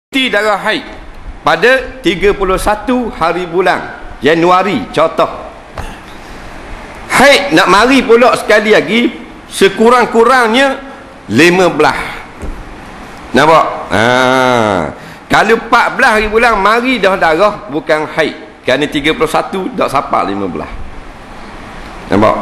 darah haid pada 31 hari bulan Januari. Contoh, haid nak mari pula sekali lagi sekurang-kurangnya 15. Nampak? Kalau 14 hari bulan mari dah darah bukan haid, kerana 31 dah sampai 15. Nampak?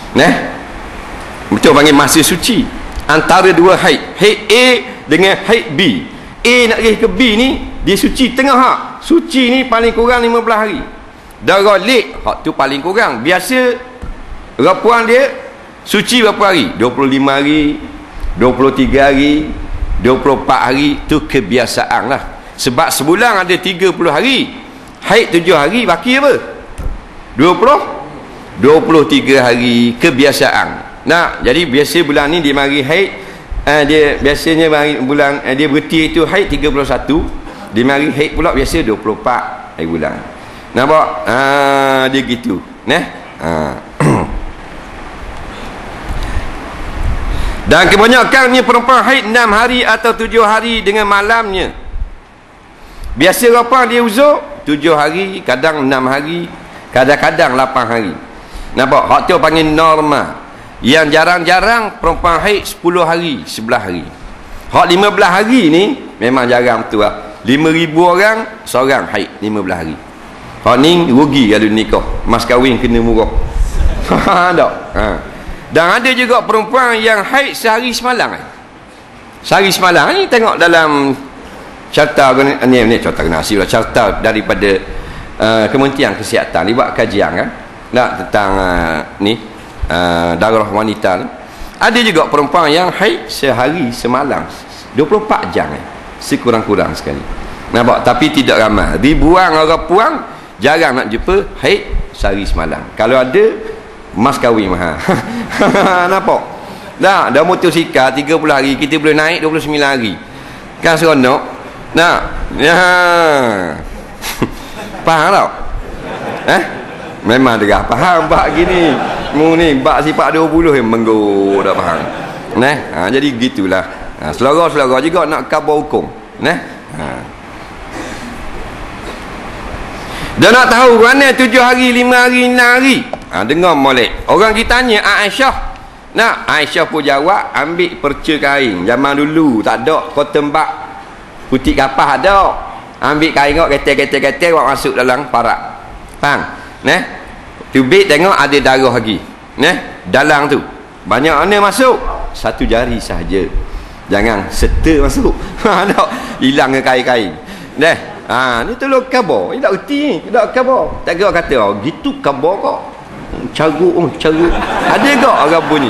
Betul panggil masa suci antara dua haid, haid A dengan haid B. A nak pergi ke B ni dia suci tengah hak. Suci ni paling kurang 15 hari. Darah lek hak tu paling kurang. Biasa rapuan dia suci berapa hari? 25 hari, 23 hari, 24 hari. Tu kebiasaan lah. Sebab sebulan ada 30 hari. Haid 7 hari, baki apa? 23 hari kebiasaan. Nah, jadi biasa bulan ni dia mari haid. Dia biasanya mari bulan dia berhenti itu haid 31, dia mari haid pula biasa 24 hari bulan. Nampak? Dia gitu. Dan kebanyakannya perempuan haid 6 hari atau 7 hari dengan malamnya. Biasa apa dia uzur 7 hari, kadang 6 hari, kadang-kadang 8 hari. Nampak? Hak tu panggil normal. Yang jarang-jarang perempuan haid 10 hari, 11 hari. Hak 15 hari ni memang jarang betul lah. 5,000 orang seorang haid 15 hari. Hak ni rugi kalau nikah, mas kahwin kena murah. Tak? Dan ada juga perempuan yang haid sehari semalam. Sehari semalam ni tengok dalam carta ni carta nasib lah, carta daripada Kementerian Kesihatan dia buat kajian kan. Tentang ni darah wanita ni. Ada juga perempuan yang haid sehari semalam 24 jam sekurang-kurang sekali. Nampak? Tapi tidak ramai. Ribuan orang puang jarang nak jumpa haid sehari semalam. Kalau ada mas kahwin mahal. Nampak? Dah motosikal 30 hari kita boleh naik 29 hari. Kan seronok? Faham tak? Memang dia faham bak gini. Mu ni bak sifat 20 yang menggo dah faham. Jadi gitulah. Selera-selera juga nak khabar hukum. Dia nak tahu mana 7 hari, 5 hari, 6 hari. Dengar molek. Orang kita tanya Aisyah. Aisyah pun jawab ambil perca kain. Zaman dulu tak ada cotton bud putih kapas ada. Ambil kain kau ketel-ketel buat masuk dalam parak. Faham? Tubik tengok ada darah lagi. Dalam tu banyak mana masuk? 1 jari sahaja. Jangan serta masuk. Tak hilang ke kain-kain. Ni tolong khabar. Ni tak erti ni. Tak khabar. Tak kira kata gitu khabar kok. Carut. Ada ke orang bunyi?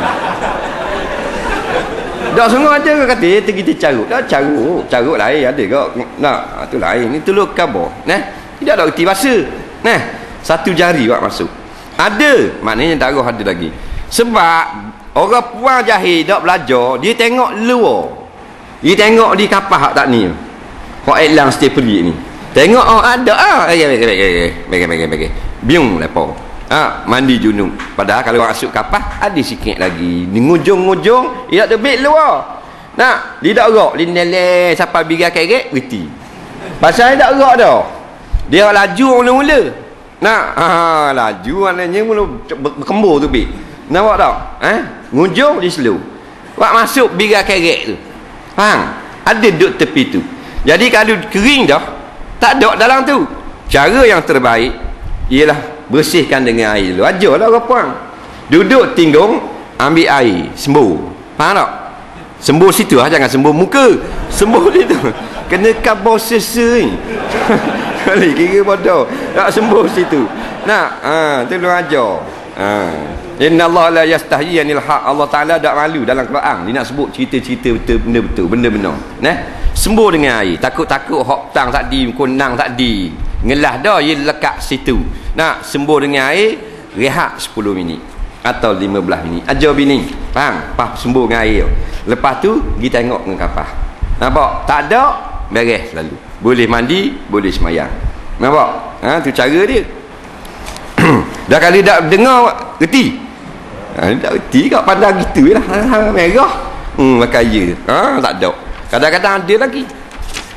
Tak semua ada ke kata kita carut. Tak carut lain ada ke? Tu lain. Ni tolong khabar. Tidak ada erti bahasa. 1 jari buat masuk. Ada, maknanya darah ada lagi. Sebab orang puan jahil tak belajar, dia tengok luar. Dia tengok di kapas tak ni. Hak elang stepli ni. Tengok ada bagi. Biung lepo. Mandi junub. Padahal kalau masuk kapas ada sikit lagi. Di ngujung-ngujung dia tak tebik luar. Dia tak gerak, dia neleh sampai biga kerek reti. Pasal dia tak gerak dah. Dia laju mula-mula. Laju maknanya mula berkembur tu bik. Nampak tak? Ngujung di slow. Buat masuk biga kerek tu. Faham? Ada duduk tepi tu. Jadi kalau kering dah, tak ada dalam tu. Cara yang terbaik ialah bersihkan dengan air dulu. Ajarlah orang puang. Duduk tinggung, ambil air, sembuh. Faham tak? Sembuh situ lah, jangan sembuh muka. Sembuh situ. Kena kabau sesa ni. Kali kira bodoh. Tak sembuh situ. Tolong ajar. Inna Allah la yastahyi anil haq. Allah Ta'ala tak malu dalam Quran. Dia nak sebut cerita-cerita betul, benda-benar. Sembuh dengan air. Takut-takut hok tang tadi, kunang tadi. Ngelah dah, dia lekat situ. Sembuh dengan air, rehat 10 minit. Atau 15 minit. Ajar bini. Faham? Sembuh dengan air. Lepas tu, pergi tengok dengan kapas. Nampak? Tak ada, beres lalu. Boleh mandi, boleh semayang. Nampak? Tu cara dia. Dah kali tak dengar, reti. Tak reti kat pandang gitu lah. Merah. Pakai je. Tak ada. Kadang-kadang ada lagi.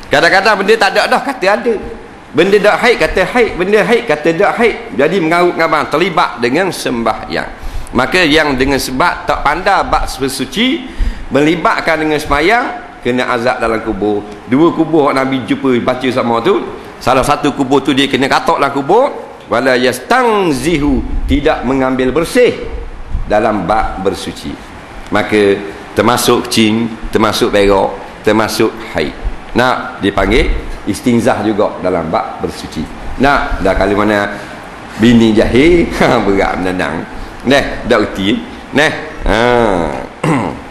Kadang-kadang benda tak ada dah kata ada, benda dak haid kata haid, benda haid kata dak haid. Jadi mengarut-ngarang, terlibat dengan sembahyang. Maka yang dengan sebab tak pandai bab bersuci, melibatkan dengan sembahyang, kena azab dalam kubur. Dua kubur Nabi jumpa baca sama tu, salah satu kubur tu dia kena katok dalam kubur, wala yastangzihu, tidak mengambil bersih dalam bab bersuci. Maka termasuk kencing, termasuk berak, termasuk haid. Nak dipanggil istinzah juga dalam bab bersuci. Nak dah kali mana bini jahil berat menendang. Dah dak reti. Nah.